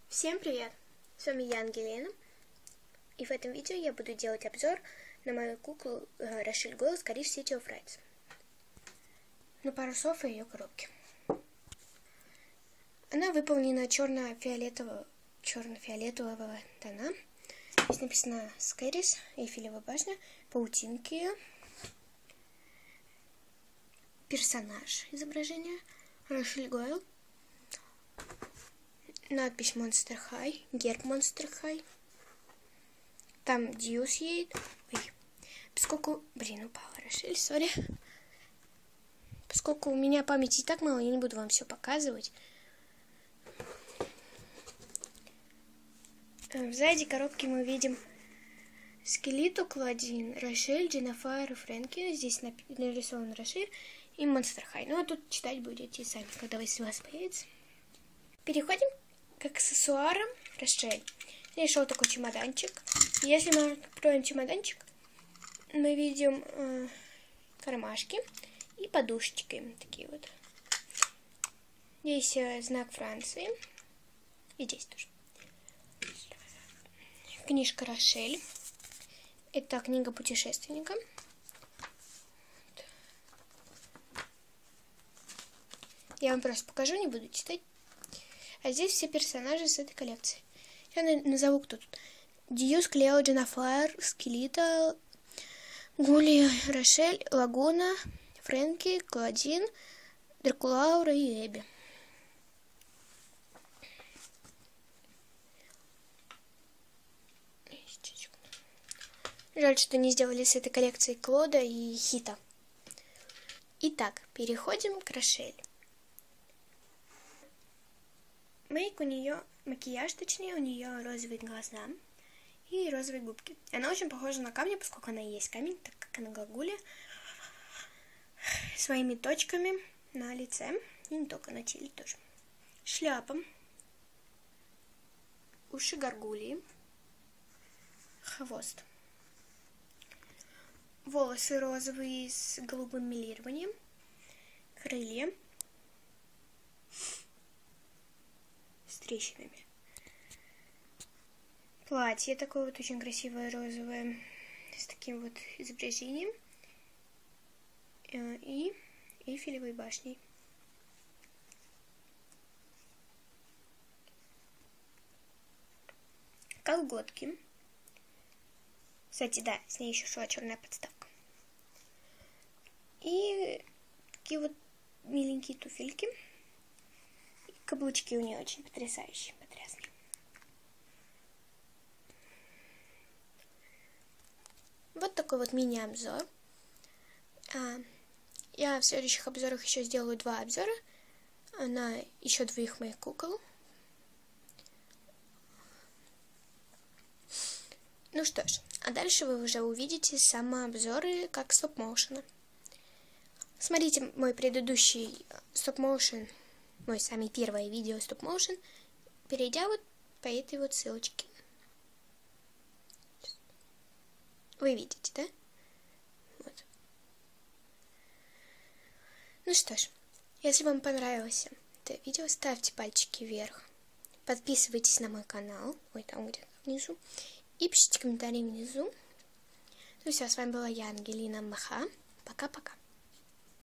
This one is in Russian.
Всем привет! С вами я, Ангелина. И в этом видео я буду делать обзор на мою куклу Рошель Голос Garage City of Frights. На пару слов о ее коробке. Она выполнена черно-фиолетового тона. Здесь написано Скэрис, Эйфелева башня, паутинки, персонаж изображения Рошель Гойл, надпись Monster High, герб Monster High. Там Дьюс едет. Ой, поскольку... упала Рошель, сори. Поскольку у меня памяти и так мало, я не буду вам все показывать. Сзади коробки мы видим Скелету, Клодин, Рошель, Дженнафайр и Фрэнки. Здесь нарисован Рошель и Monster High. Ну, а тут читать будете сами, когда у вас появится. Переходим к аксессуарам Рошель. Здесь шел такой чемоданчик. Если мы откроем чемоданчик, мы видим кармашки и подушечки. Такие вот. Здесь знак Франции. И здесь тоже. Книжка Рошель. Это книга путешественника. Я вам просто покажу, не буду читать. А здесь все персонажи с этой коллекции. Я назову, кто тут. Дьюс, Клео, Дженнафайр, Скелета, Гули, Рошель, Лагуна, Фрэнки, Клодин, Дракулаура и Эбби. Жаль, что не сделали с этой коллекцией Клода и Хита. Итак, переходим к Рошель. Макияж, точнее, у нее розовые глаза и розовые губки. Она очень похожа на камни, поскольку она и есть камень, так как она глагуля, своими точками на лице, и не только на теле тоже. Шляпа, уши горгульи, хвост, волосы розовые с голубым мелированием, крылья с трещинами. Платье такое вот очень красивое, розовое, с таким вот изображением и Эйфелевой башней. Колготки. Кстати, да, с ней еще шла черная подставка. И такие вот миленькие туфельки. И каблучки у нее очень потрясающие, потрясные. Вот такой вот мини-обзор. Я в следующих обзорах еще сделаю 2 обзора на еще 2 моих кукол. Ну что ж, а дальше вы уже увидите самообзоры как стоп-моушена. Смотрите мой предыдущий стоп-моушен, мой самый первое видео стоп-моушен, перейдя вот по этой вот ссылочке. Вы видите, да? Вот. Ну что ж, если вам понравилось это видео, ставьте пальчики вверх, подписывайтесь на мой канал, ой, там где-то внизу, и пишите комментарии внизу. Ну все, с вами была я, Ангелина Маха. Пока-пока.